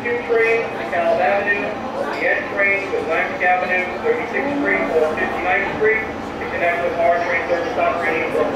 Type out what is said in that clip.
2 trains, DeKalb Avenue, the S train to Atlantic Avenue, 36th Street or 59th Street to connect with our train service operating from